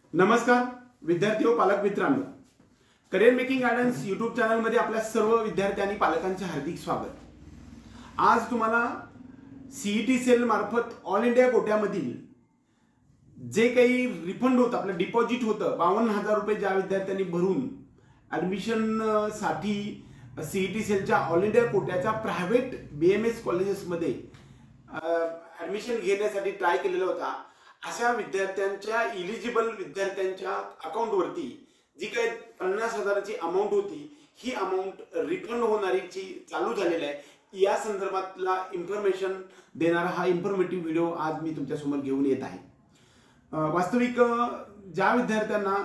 नमस्कार विद्यार्थी व पालक मित्रांनो, career making guidance YouTube channel मध्ये आपल्या सर्व विद्यार्थी आणि पालकांचे हार्दिक स्वागत। आज तुम्हाला सीईटी सेल मार्फत ऑल इंडिया कोट्यामधील जे काही रिफंड होतं, आपलं डिपॉझिट होतं 52,000 रुपये, ज्या विद्यार्थ्यांनी भरून ऍडमिशन साठी सीईटी सेलच्या ऑल इंडिया कोट्याच्या प्रायव्हेट बीएमएस कॉलेजेसमध्ये ऍडमिशन घेण्यासाठी ट्राय केलेला होता, अशा विद्यार्थ्यांच्या इलिजिबल विद्यार्थ्यांच्या अकाउंटवरती जी काही 50,000ची अमाऊंट होती, ही अमाऊंट रिफंड होणारीची चालू झालेली आहे। या संदर्भातला इन्फॉर्मेशन देणारा हा इन्फॉर्मेटिव्ह व्हिडिओ आज मी तुमच्यासमोर घेऊन येत आहे। वास्तविक ज्या विद्यार्थ्यांना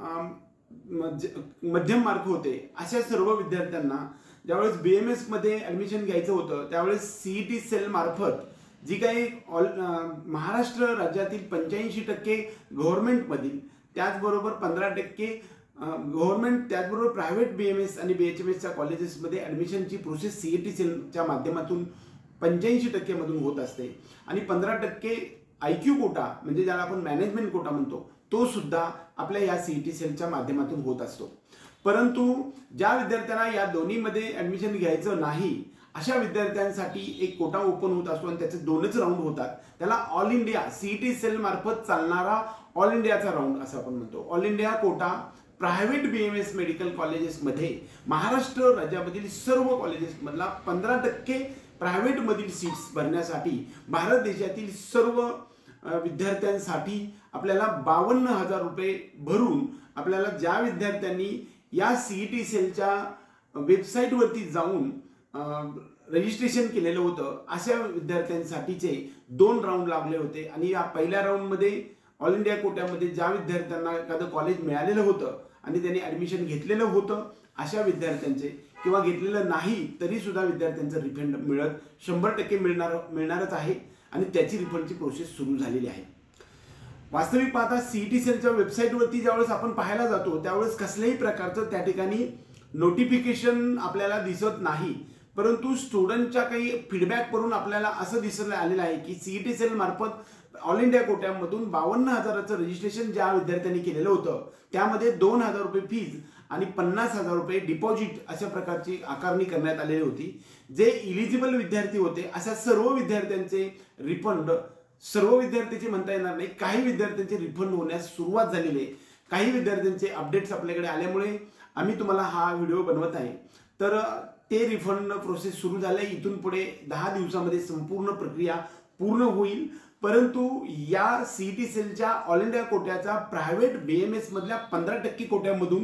मध्यम मार्क होते, अशा सर्व विद्यार्थ्यांना ज्यावेळेस बीएमएस मध्ये ऍडमिशन घ्यायचं होतं, त्यावेळेस सीईटी सेल मार्फत जी काही महाराष्ट्र राज्यातील 85% गव्हर्नमेंटमधील, त्याचबरोबर 15% गव्हर्नमेंट, त्याचबरोबर प्रायव्हेट बीएमएस आणि बीएचएमएसच्या कॉलेजेसमध्ये ऍडमिशनची प्रोसेस सीईटी सेलच्या माध्यमातून 85% मधून होत असते आणि 15% आयक्यू कोटा, म्हणजे ज्याला आपण मॅनेजमेंट कोटा म्हणतो, तो सुद्धा आपल्या या सीईटी सेलच्या माध्यमातून होत असतो। परंतु ज्या विद्यार्थ्यांना या दोन्हीमध्ये ऍडमिशन घ्यायचं नाही, अशा विद्यार्थ्यांसाठी एक कोटा ओपन होत असतो आणि त्याचे 2च राऊंड होतात। त्याला ऑल इंडिया सीईटी सेल मार्फत चालणारा ऑल इंडियाचा राऊंड असं आपण म्हणतो। All India quota private BMS medical कॉलेजेसमध्ये महाराष्ट्र राज्यामधील सर्व कॉलेजेसमधला 15% प्रायव्हेट मधील सीट्स भरण्यासाठी भारत देशातील सर्व विद्यार्थ्यांसाठी आपल्याला 52,000 रुपये भरून आपल्याला ज्या विद्यार्थ्यांनी या सीईटी सेलच्या वेबसाईटवरती जाऊन रजिस्ट्रेशन केलेलं होतं, अशा विद्यार्थ्यांसाठीचे 2 राऊंड लागले होते आणि या पहिल्या राऊंडमध्ये ऑल इंडिया कोट्यामध्ये ज्या विद्यार्थ्यांना एखादं कॉलेज मिळालेलं होतं आणि त्यांनी ऍडमिशन घेतलेलं होतं, अशा विद्यार्थ्यांचे किंवा घेतलेलं नाही तरी सुद्धा विद्यार्थ्यांचं रिफंड मिळत 100% मिळणारच आहे आणि त्याची रिफंडची प्रोसेस सुरू झालेली आहे। वास्तविक पाहता सीईटी सेलच्या वेबसाईटवरती ज्यावेळेस आपण पाहायला जातो, त्यावेळेस कसल्याही प्रकारचं त्या ठिकाणी नोटिफिकेशन आपल्याला दिसत नाही, परंतु स्टुडंटच्या काही फीडबॅक वरून आपल्याला असं दिसून आलेलं आहे की सीईटी सेल मार्फत ऑल इंडिया कोट्यामधून 52,000चं रजिस्ट्रेशन ज्या विद्यार्थ्यांनी केलेलं होतं, त्यामध्ये 2,000 रुपये फीज आणि 50,000 रुपये डिपॉझिट अशा प्रकारची आकारणी करण्यात आलेली होती। जे इलिजिबल विद्यार्थी होते, अशा सर्व विद्यार्थ्यांचे रिफंड, सर्व विद्यार्थ्यांचे म्हणता येणार नाही, काही विद्यार्थ्यांचे रिफंड होण्यास सुरुवात झालेली आहे। काही विद्यार्थ्यांचे अपडेट्स आपल्याकडे आल्यामुळे आम्ही तुम्हाला हा व्हिडिओ बनवत आहे। तर ते रिफंड प्रोसेस सुरू झाले, इथून पुढे 10 दिवसामध्ये संपूर्ण प्रक्रिया पूर्ण होईल। परंतु या सीईटी सेलच्या ऑल इंडिया कोट्याचा प्रायव्हेट बीएमएस मधल्या 15% कोट्यामधून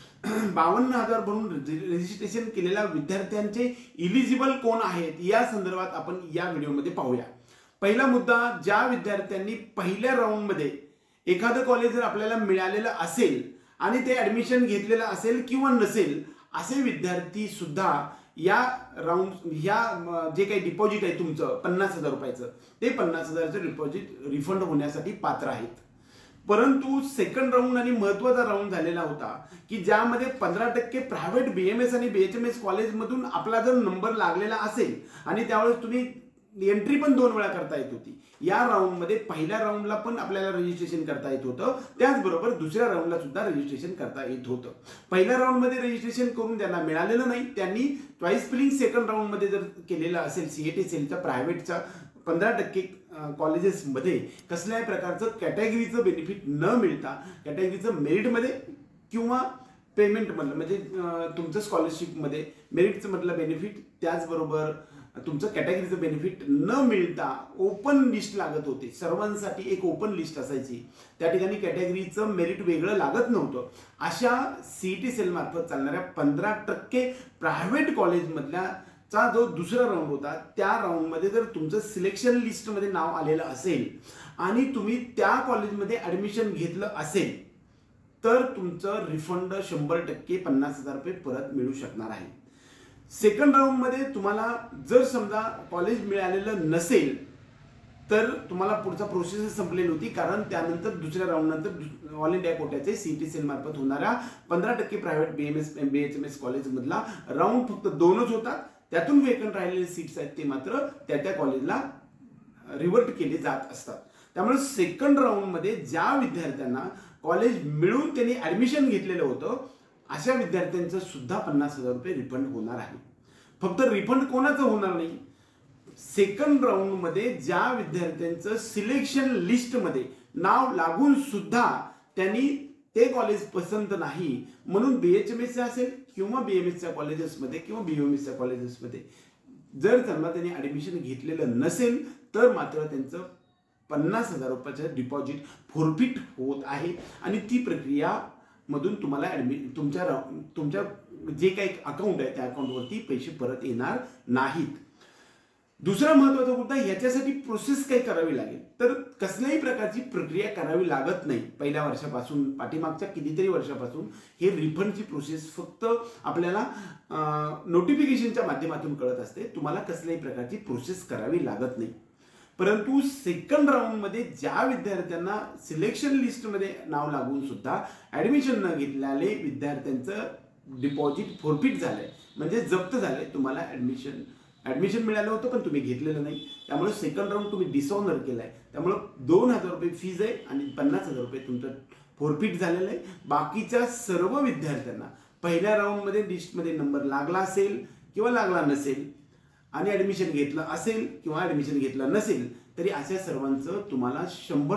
52,000 भरून रजिस्ट्रेशन केलेल्या विद्यार्थ्यांचे इलिजिबल कोण आहेत, या संदर्भात आपण या व्हिडिओमध्ये पाहूया। पहिला मुद्दा, ज्या विद्यार्थ्यांनी पहिल्या राऊंडमध्ये एखादं कॉलेज जर आपल्याला मिळालेलं असेल आणि ते ऍडमिशन घेतलेलं असेल किंवा नसेल, असे विद्यार्थी सुद्धा या राऊंड जे काही डिपॉझिट आहे तुमचं 50,000 रुपयाचं, ते 50,000चं डिपॉझिट रिफंड होण्यासाठी पात्र आहेत। परंतु सेकंड राऊंड आणि महत्त्वाचा राऊंड झालेला होता की ज्यामध्ये 15% प्रायव्हेट बीएमएस आणि बीएचएमएस कॉलेजमधून आपला जर नंबर लागलेला असेल आणि त्यावेळेस तुम्ही एंट्री पण 2 वेळा करता येत होती। या राऊंडमध्ये पहिल्या राऊंडला पण आपल्याला रजिस्ट्रेशन करता येत होतं, त्याचबरोबर दुसऱ्या राऊंडला सुद्धा रजिस्ट्रेशन करता येत होतं। पहिल्या राऊंडमध्ये रजिस्ट्रेशन करून ज्यांना मिळालेलं नाही, त्यांनी चॉईस फिलिंग सेकंड राऊंडमध्ये जर केलेलं असेल सीईटी सेलच्या प्रायव्हेटच्या 15% कॉलेजेसमध्ये कसल्याही प्रकारचं कॅटेगरीचं बेनिफिट न मिळता, कॅटेगरीचं मेरिटमध्ये किंवा पेमेंटमधलं, म्हणजे तुमचं स्कॉलरशिपमध्ये मेरिटचं मधलं बेनिफिट, त्याचबरोबर तुमचं कॅटेगरीचं बेनिफिट न मिळता ओपन लिस्ट लागत होते। सर्वांसाठी एक ओपन लिस्ट असायची, त्या ठिकाणी कॅटेगरीचं मेरिट वेगळं लागत नव्हतं। अशा सीईटी सेल मार्फत चालणाऱ्या 15% प्रायव्हेट कॉलेजमधल्या चा जो दुसरा राऊंड होता, त्या राऊंडमध्ये जर तुमचं सिलेक्शन लिस्टमध्ये नाव आलेलं असेल आणि तुम्ही त्या कॉलेजमध्ये ऍडमिशन घेतलं असेल, तर तुमचं रिफंड 100% 50,000 रुपये परत मिळू शकणार आहे। सेकंड राऊंड मध्ये तुम्हाला जर समजा कॉलेज मिळालेलं नसेल, तर तुम्हाला पुढचा प्रोसेस संपलेली होती, कारण त्यानंतर दुसऱ्या राऊंड नंतर ऑल इंडिया कोट्याचे सीईटी सेल मार्फत होणाऱ्या 15% प्रायव्हेट बीएमएस बीएचएमएस कॉलेज मधला राऊंड फक्त 2च होता। त्यातून वेकंट राहिलेले सीट्स आहेत ते मात्र त्या कॉलेजला रिव्हर्ट केले जात असतात। त्यामुळे सेकंड राऊंडमध्ये ज्या विद्यार्थ्यांना कॉलेज मिळून त्यांनी ॲडमिशन घेतलेलं होतं अशा विद्यार्थ्यांचं सुद्धा 50,000 रुपये रिफंड होणार आहे. फक्त रिफंड कोणाचं होणार नाही, सेकंड राऊंडमध्ये ज्या विद्यार्थ्यांचं सिलेक्शन लिस्टमध्ये नाव लागून सुद्धा त्यांनी ते कॉलेज पसंत नाही म्हणून BHMS असेल किंवा BMSच्या कॉलेजेसमध्ये किंवा BUMSच्या कॉलेजेसमध्ये जर त्यांनी ॲडमिशन घेतलेलं नसेल तर मात्र त्यांचं 50,000 रुपयाचं डिपॉझिट फोरफिट होत आहे आणि ती प्रक्रिया मधून तुम्हाला तुमच्या जे काही अकाउंट आहे त्या अकाउंटवरती पैसे परत येणार नाहीत. दुसरा महत्त्वाचा मुद्दा, ह्याच्यासाठी प्रोसेस काही करावी लागेल तर कसल्याही प्रकारची प्रक्रिया करावी लागत नाही. पहिल्या वर्षापासून पाठीमागच्या कितीतरी वर्षापासून हे रिफंडची प्रोसेस फक्त आपल्याला नोटिफिकेशनच्या माध्यमातून कळत असते. तुम्हाला कसल्याही प्रकारची प्रोसेस करावी लागत नाही. परंतु सेकंड राऊंडमध्ये ज्या विद्यार्थ्यांना सिलेक्शन लिस्टमध्ये नाव लागून सुद्धा ॲडमिशन न घेतलेले विद्यार्थ्यांचं डिपॉझिट फोरफिट झालंय म्हणजे जप्त झालंय. तुम्हाला ॲडमिशन मिळालं होतं पण तुम्ही घेतलेलं नाही, त्यामुळे सेकंड राऊंड तुम्ही डिसऑनर केलाय. त्यामुळे 2,000 रुपये फीज आहे आणि 50,000 रुपये तुमचं फोरफिट झालेलं आहे. बाकीच्या सर्व विद्यार्थ्यांना पहिल्या राऊंडमध्ये लिस्टमध्ये नंबर लागला असेल किंवा लागला नसेल आणि ॲडमिशन घेतलं असेल किंवा ॲडमिशन घेतलं नसेल तरी अशा सर्वांचं तुम्हाला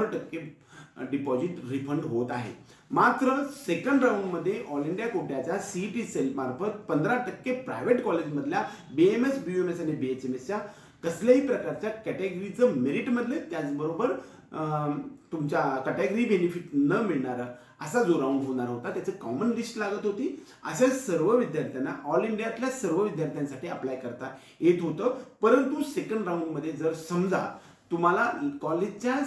100% डिपॉझिट रिफंड होत आहे. मात्र सेकंड राऊंडमध्ये ऑल इंडिया कोट्याच्या CET सेल मार्फत 15% प्रायव्हेट कॉलेजमधल्या BMS, BUMS आणि BHMSच्या कसल्याही प्रकारच्या कॅटेगरीचं मेरिटमधले त्याचबरोबर तुमच्या कॅटेगरी बेनिफिट न मिळणारा असा जो राऊंड होणार होता त्याचं कॉमन लिस्ट लागत होती. अशा सर्व विद्यार्थ्यांना ऑल इंडियातल्या सर्व विद्यार्थ्यांसाठी अप्लाय करता येत होतं. परंतु सेकंड राऊंडमध्ये जर समजा तुम्हाला कॉलेजच्या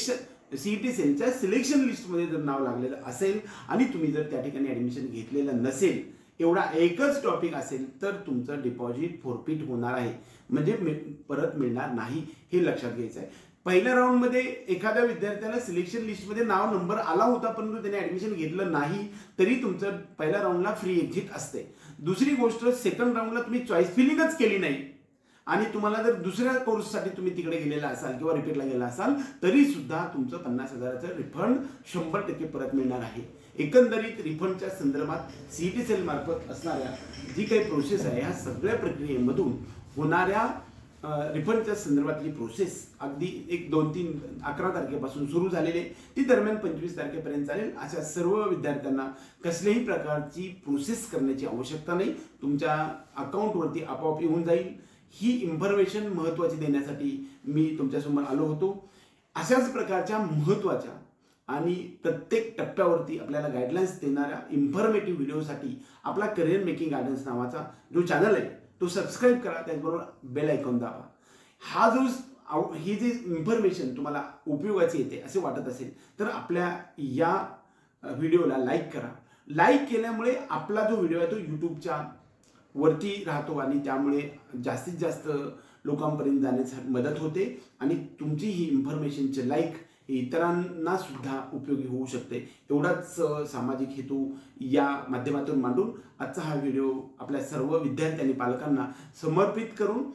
CET सेलच्या सिलेक्शन लिस्टमध्ये जर नाव लागलेलं असेल आणि तुम्ही जर त्या ठिकाणी ॲडमिशन घेतलेलं नसेल, एवढा एकच टॉपिक असेल तर तुमचं डिपॉझिट फोरफिट होणार आहे म्हणजे परत मिळणार नाही, हे लक्षात घ्यायचं आहे. पहिल्या राऊंडमध्ये एखाद्या विद्यार्थ्याला सिलेक्शन लिस्टमध्ये नाव नंबर आला होता परंतु त्याने ॲडमिशन घेतलं नाही तरी तुमचं पहिल्या राऊंडला फ्री एक्झिट असते. दुसरी गोष्ट, सेकंड राऊंडला तुम्ही चॉईस फिलिंगच केली नाही आणि तुम्हाला जर दुसऱ्या कोर्ससाठी तुम्ही तिकडे गेलेला असाल किंवा रिपीटला गेला असाल तरी सुद्धा तुमचं 50,000चं रिफंड 100% परत मिळणार आहे. एकंदरीत रिफंडच्या संदर्भात CET सेल मार्फत असणाऱ्या जी काही प्रोसेस आहे ह्या सगळ्या प्रक्रियेमधून होणाऱ्या रिफंडच्या संदर्भातली प्रोसेस अगदी 1, 2, 3, 11 तारखेपासून सुरू झालेली आहे. ती दरम्यान 25 तारखेपर्यंत चालेल. अशा सर्व विद्यार्थ्यांना कसल्याही प्रकारची प्रोसेस करण्याची आवश्यकता नाही, तुमच्या अकाउंटवरती आपोआप येऊन जाईल. ही इन्फॉर्मेशन महत्त्वाची देण्यासाठी मी तुमच्यासमोर आलो होतो. अशाच प्रकारच्या महत्त्वाच्या आणि प्रत्येक टप्प्यावरती आपल्याला गाईडलाईन्स देणाऱ्या इन्फॉर्मेटिव्ह व्हिडिओसाठी आपला करिअर मेकिंग गायडन्स नावाचा जो चॅनल आहे तो सबस्क्राईब करा, त्याचबरोबर बेल आयकॉन दाबा. हा जो ही जी इन्फॉर्मेशन तुम्हाला उपयोगाची येते असे वाटत असेल तर आपल्या या व्हिडिओला लाईक करा. लाईक केल्यामुळे आपला जो व्हिडिओ आहे तो यूट्यूबच्या वरती राहतो आणि त्यामुळे जास्तीत जास्त लोकांपर्यंत जाण्यासाठी मदत होते आणि तुमची ही इन्फॉर्मेशनचे लाईक इतरांना सुद्धा उपयोगी होऊ शकते. एवढाच सामाजिक हेतू या माध्यमातून मांडून आजचा हा व्हिडिओ आपल्या सर्व विद्यार्थी आणि पालकांना समर्पित करून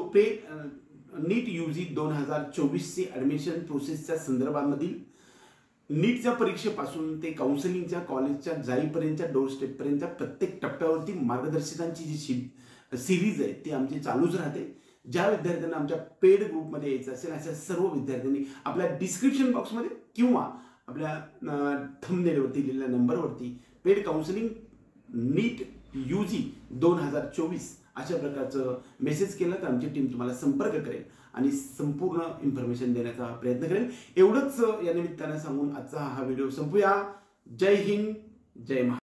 नीट UG 2024ची ॲडमिशन प्रोसेसच्या संदर्भामधील नीटच्या परीक्षेपासून ते काउन्सिलिंगच्या कॉलेजच्या जाईपर्यंतच्या डोर स्टेपपर्यंतच्या प्रत्येक टप्प्यावरती मार्गदर्शकांची जी सिरीज आहे ती आमची चालूच राहते. ज्या विद्यार्थ्यांना आमच्या पेड ग्रुपमध्ये यायचं असेल अशा सर्व विद्यार्थ्यांनी आपल्या डिस्क्रिप्शन बॉक्समध्ये किंवा आपल्या थंबनेलवरती दिलेल्या नंबरवरती पेड काउन्सिलिंग नीट UG 2024 अशा प्रकारचं मेसेज केला तर आमची टीम तुम्हाला संपर्क करेल आणि संपूर्ण इन्फॉर्मेशन देण्याचा प्रयत्न करेल. एवढंच या निमित्तानं सांगून आजचा हा व्हिडिओ संपूया. जय हिंद, जय महाराष्ट्र.